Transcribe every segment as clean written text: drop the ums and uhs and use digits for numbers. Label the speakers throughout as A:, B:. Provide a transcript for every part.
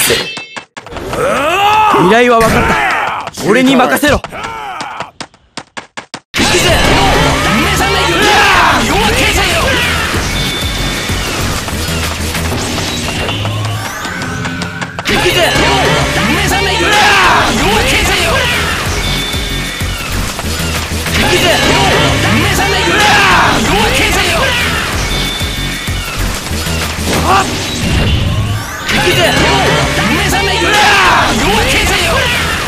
A: せ。依頼は分かった。俺に任せろ。行くぜ。目覚めよ。夜明けぜよ。行くぜ。目覚めよ。夜明けぜよ。行くぜ。目覚めよ。夜明けぜよ。あっ。行くぜ。目覚めよ。夜明けぜよ。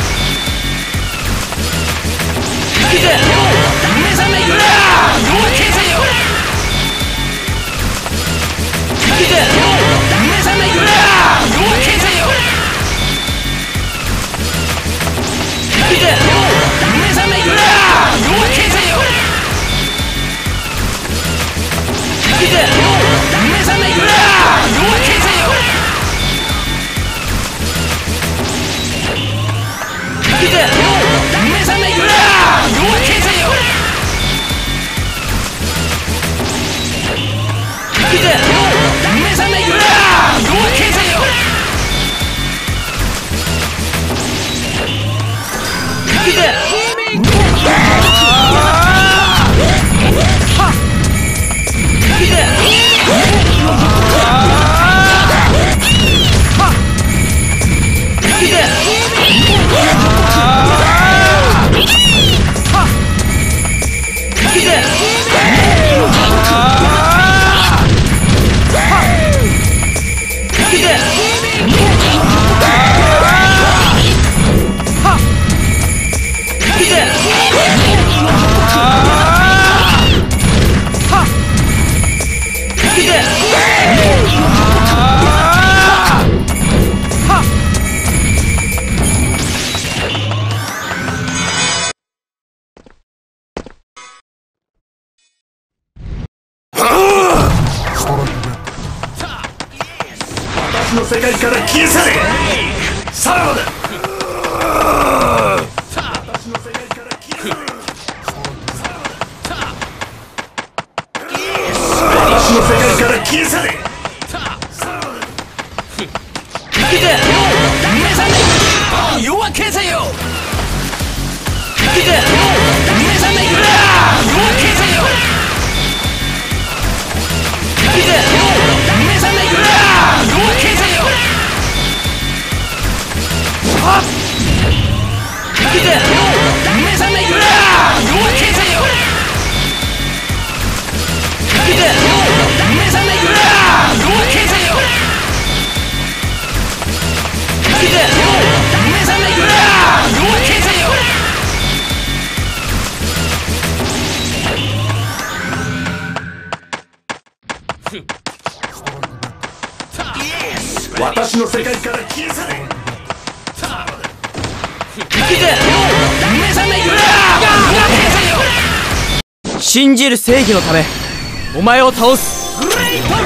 A: 行くぜ。目覚めよ。夜明けぜよ。行くぜ。目覚めよ。夜明けぜよ。行くぜ。目覚めよ。夜明けぜよ。行くぜ。目覚めよ。夜明けぜよ。行くぜ。目覚めよ。夜明けぜよ。行くぜ。目覚めよ。夜明けぜよ。行くぜ。私の世界から消え去れ。さらばだ。私の世界から消え去れ。私の世界から消え去れ。行くぜ。目覚めよ。夜明けぜよ。行くぜ。目覚めよ。夜明けぜよ。行くぜ。目覚めよ。夜明けぜよ。あっ。行くぜ。目覚めよ。夜明けぜよ。行くぜ。目覚めよ。夜明けぜよ。行くぜ。目覚めよ。夜明けぜよ。私の世界から消え去れ。行くぜ。目覚めよ。夜明けぜよ。信じる正義のためお前を倒す。グレート